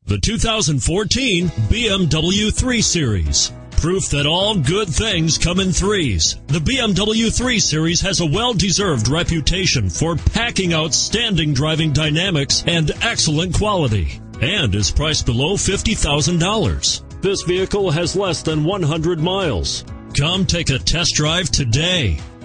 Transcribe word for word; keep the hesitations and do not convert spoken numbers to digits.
The two thousand fourteen B M W three Series. Proof that all good things come in threes. The B M W three Series has a well-deserved reputation for packing outstanding driving dynamics and excellent quality, and is priced below fifty thousand dollars. This vehicle has less than one hundred miles. Come take a test drive today.